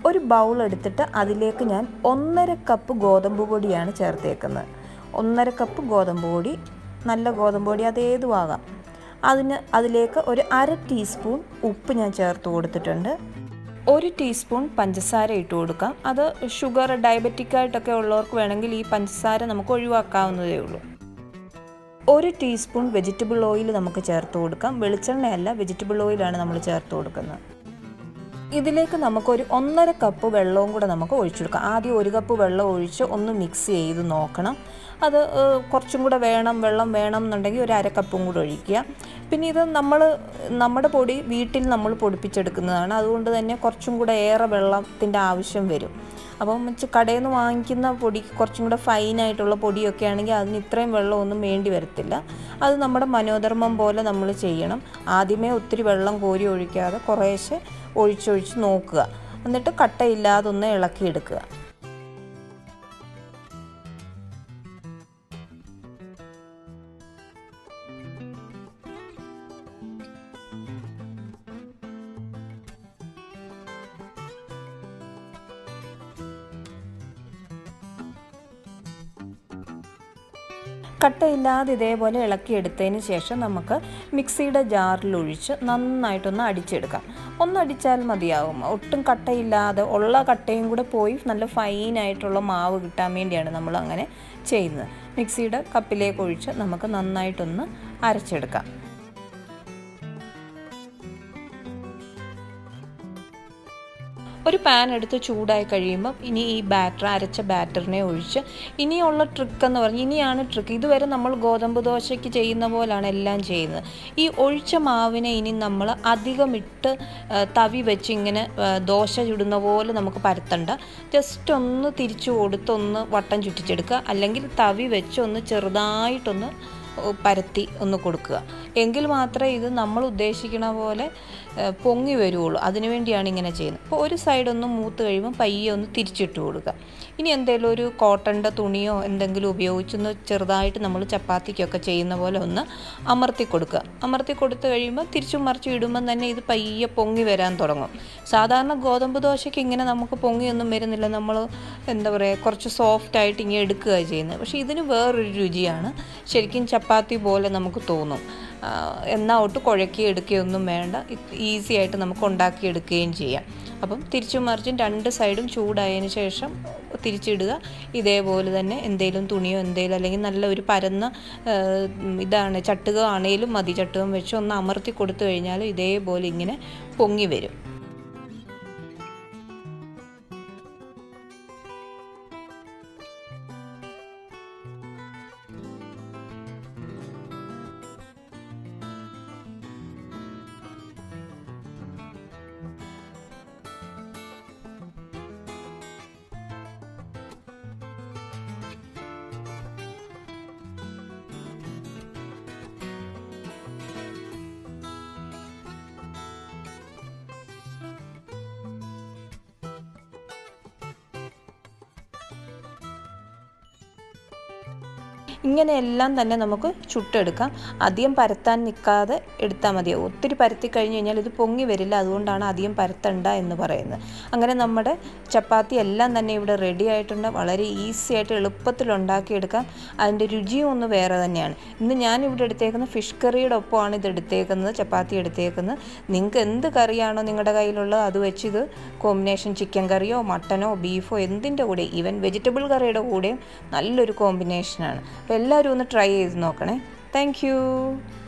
ഒരു ബൗൾ എടുത്തിട്ട് അതിലേക്ക് ഞാൻ 1.5 കപ്പ് ഗോതമ്പ് പൊടിയാണ് ചേർത്തേക്കുന്നത്. 1.5 കപ്പ് ഗോതമ്പ് പൊടി, നല്ല ഗോതമ്പ് പൊടി അതേതുമാകാം. അതിലേക്ക് ഒരു 1/2 ടീസ്പൂൺ ഉപ്പ് ഞാൻ ചേർത്ത് കൊടുത്തിട്ടുണ്ട്. 1 ടീസ്പൂൺ പഞ്ചസാര ഇട്ട് കൊടുക്കാം. അത് ഷുഗർ ഡയബറ്റിക്കായിട്ടൊക്കെ ഉള്ളവർക്ക് വേണമെങ്കിൽ ഈ പഞ്ചസാര നമുക്ക് ഒഴിവാക്കാവുന്നതേ ഉള്ളൂ. 1 ടീസ്പൂൺ വെജിറ്റബിൾ ഓയിൽ നമുക്ക് ചേർത്ത് കൊടുക്കാം. വെളിച്ചെണ്ണയല്ല, വെജിറ്റബിൾ ഓയിലാണ് നമ്മൾ ചേർത്ത് കൊടുക്കുന്നത്. ഇതിലേക്ക് നമുക്കൊരു 1.5 കപ്പ് വെള്ളവും കൂടെ നമുക്ക് ഒഴിച്ചു കൊടുക്കാം. ആദ്യം 1 കപ്പ് വെള്ളം ഒഴിച്ച് ഒന്ന് മിക്സ് ചെയ്ത് നോക്കണം. അത് കുറച്ചും കൂടെ വെള്ളം വേണം എന്നുണ്ടെങ്കിൽ ഒരു 1/2 കപ്പും കൂടെ ഒഴിക്കുക. പിന്നെ ഇത് നമ്മുടെ പൊടി വീട്ടിൽ നമ്മൾ പൊടിപ്പിച്ചെടുക്കുന്നതാണ്. അതുകൊണ്ട് തന്നെ കുറച്ചും കൂടെ ഏറെ വെള്ളത്തിൻ്റെ ആവശ്യം വരും. അപ്പം കടയിൽ നിന്ന് വാങ്ങിക്കുന്ന പൊടി കുറച്ചും കൂടെ ഫൈനായിട്ടുള്ള പൊടിയൊക്കെ ആണെങ്കിൽ അതിന് ഇത്രയും വെള്ളമൊന്നും വേണ്ടി വരത്തില്ല. അത് നമ്മുടെ മനോധർമ്മം പോലെ നമ്മൾ ചെയ്യണം. ആദ്യമേ ഒത്തിരി വെള്ളം കോരി ഒഴിക്കാതെ കുറേശ്ശെ ഒഴിച്ചൊഴിച്ച് നോക്കുക. എന്നിട്ട് കട്ടയില്ലാതെ ഒന്ന് ഇളക്കിയെടുക്കുക. കട്ടയില്ലാതെ ഇതേപോലെ ഇളക്കിയെടുത്തതിന് ശേഷം നമുക്ക് മിക്സിയുടെ ജാറിലൊഴിച്ച് നന്നായിട്ടൊന്ന് അടിച്ചെടുക്കാം. ഒന്നടിച്ചാൽ മതിയാകും. ഒട്ടും കട്ടയില്ലാതെ ഉള്ള കട്ടയും കൂടെ പോയി നല്ല ഫൈനായിട്ടുള്ള മാവ് കിട്ടാൻ വേണ്ടിയാണ് നമ്മൾ അങ്ങനെ ചെയ്യുന്നത്. മിക്സിയുടെ കപ്പിലേക്ക് ഒഴിച്ച് നമുക്ക് നന്നായിട്ടൊന്ന് അരച്ചെടുക്കാം. ഒരു പാൻ എടുത്ത് ചൂടായി കഴിയുമ്പോൾ ഇനി ഈ അരച്ച ബാറ്ററിനെ ഒഴിച്ച് ഇനിയുള്ള ട്രിക്കെന്ന് പറഞ്ഞാൽ ഇനിയാണ് ട്രിക്ക്. ഇതുവരെ നമ്മൾ ഗോതമ്പ് ദോശയ്ക്ക് ചെയ്യുന്ന പോലാണ് എല്ലാം ചെയ്യുന്നത്. ഈ ഒഴിച്ച മാവിനെ ഇനി നമ്മൾ അധികം ഇട്ട് തവി വെച്ച് ഇങ്ങനെ ദോശ ചുടുന്ന പോലെ നമുക്ക് പരത്തണ്ട. ജസ്റ്റ് ഒന്ന് തിരിച്ചു കൊടുത്തൊന്ന് വട്ടം ചുറ്റിച്ചെടുക്കുക. അല്ലെങ്കിൽ തവി വെച്ച് ഒന്ന് ചെറുതായിട്ടൊന്ന് പരത്തി ഒന്ന് കൊടുക്കുക. എങ്കിൽ മാത്രമേ ഇത് നമ്മൾ ഉദ്ദേശിക്കുന്ന പോലെ പൊങ്ങി വരുള്ളൂ. അതിനു വേണ്ടിയാണ് ഇങ്ങനെ ചെയ്യുന്നത്. അപ്പോൾ ഒരു സൈഡൊന്ന് മൂത്ത് കഴിയുമ്പോൾ പയ്യെ ഒന്ന് തിരിച്ചിട്ട് കൊടുക്കുക. ഇനി എന്തെങ്കിലും ഒരു കോട്ടൻ്റെ തുണിയോ എന്തെങ്കിലും ഉപയോഗിച്ചൊന്ന് ചെറുതായിട്ട് നമ്മൾ ചപ്പാത്തിക്കൊക്കെ ചെയ്യുന്ന പോലെ ഒന്ന് അമർത്തി കൊടുക്കുക. അമർത്തി കൊടുത്തു കഴിയുമ്പോൾ തിരിച്ചും മറിച്ചും ഇടുമ്പം തന്നെ ഇത് പയ്യെ പൊങ്ങി വരാൻ തുടങ്ങും. സാധാരണ ഗോതമ്പ് ദോശയ്ക്ക് ഇങ്ങനെ നമുക്ക് പൊങ്ങിയൊന്നും വരുന്നില്ല. നമ്മൾ എന്താ പറയുക, കുറച്ച് സോഫ്റ്റായിട്ട് ഇങ്ങനെ എടുക്കുകയാണ് ചെയ്യുന്നത്. പക്ഷേ ഇതിന് വേറൊരു രുചിയാണ്. ശരിക്കും ചപ്പാത്തി പോലെ നമുക്ക് തോന്നും. എന്നാൽ ഒട്ട് കുഴക്കി എടുക്കുകയൊന്നും വേണ്ട. ഈസി ആയിട്ട് നമുക്ക് ഉണ്ടാക്കിയെടുക്കുകയും ചെയ്യാം. അപ്പം തിരിച്ചും മറിച്ചും 2 സൈഡും ചൂടായതിന് ശേഷം തിരിച്ചിടുക. ഇതേപോലെ തന്നെ എന്തെങ്കിലും തുണിയോ എന്തെങ്കിലും അല്ലെങ്കിൽ നല്ല ഒരു പരന്ന ചട്ടുക ആണെങ്കിലും മതി. ചട്ടുകം വെച്ച് ഒന്ന് അമർത്തി കൊടുത്തു കഴിഞ്ഞാൽ ഇതേപോലെ ഇങ്ങനെ പൊങ്ങി വരും. ഇങ്ങനെയെല്ലാം തന്നെ നമുക്ക് ചുട്ടെടുക്കാം. അധികം പരത്താൻ നിൽക്കാതെ എടുത്താൽ മതിയാവും. ഒത്തിരി പരത്തി കഴിഞ്ഞ് കഴിഞ്ഞാൽ ഇത് പൊങ്ങി വരില്ല. അതുകൊണ്ടാണ് അധികം പരത്തണ്ട എന്ന് പറയുന്നത്. അങ്ങനെ നമ്മുടെ ചപ്പാത്തി എല്ലാം തന്നെ ഇവിടെ റെഡി ആയിട്ടുണ്ട്. വളരെ ഈസി ആയിട്ട് എളുപ്പത്തിൽ ഉണ്ടാക്കിയെടുക്കാം. അതിൻ്റെ രുചിയും ഒന്ന് വേറെ തന്നെയാണ്. ഇന്ന് ഞാനിവിടെ എടുത്തേക്കുന്നത് ഫിഷ് കറിയുടെ ഒപ്പമാണ് ഇത് എടുത്തേക്കുന്നത്, ചപ്പാത്തി എടുത്തേക്കുന്നത്. നിങ്ങൾക്ക് എന്ത് കറിയാണോ നിങ്ങളുടെ കയ്യിലുള്ളത് അത് വെച്ച് ഇത് കോമ്പിനേഷൻ ചിക്കൻ കറിയോ മട്ടനോ ബീഫോ എന്തിൻ്റെ കൂടെ, ഈവൻ വെജിറ്റബിൾ കറിയുടെ കൂടെയും നല്ലൊരു കോമ്പിനേഷനാണ്. അപ്പോൾ എല്ലാവരും ഒന്ന് ട്രൈ ചെയ്ത് നോക്കണേ. Thank U.